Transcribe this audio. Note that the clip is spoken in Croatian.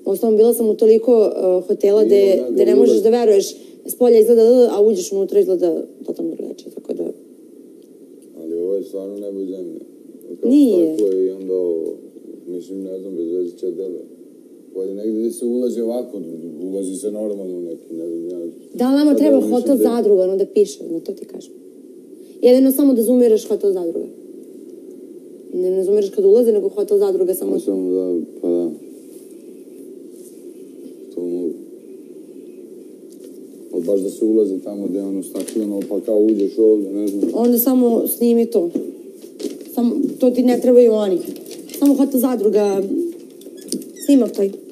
Ostalom, bila sam u toliko hotela gde ne možeš da veruješ, s polja izgleda, a uđeš unutra izgleda totalno drugačije, tako da... Ali ovo je stvarno nebo zemlje. Nije. Tako je i onda ovo, mislim, ne znam, bez veze će dele. Bolje negdje gdje se ulazi ovako, ulazi se normalno u neki, ne znam, ja... Da li nama treba hotel zadruga, ono da piše, no to ti kažem. Jedino samo da zoomiraš hotel zadruga. Ne zoomiraš kad ulazi, nego hotel zadruga samo... Samo da, pa da. To mogu. Ali baš da se ulazi tamo gdje je ono stakleno, pa kao uđeš ovdje, ne znam. Onda samo snimi to. To ti ne trebaju oni. Samo hotel zadruga, snimak taj.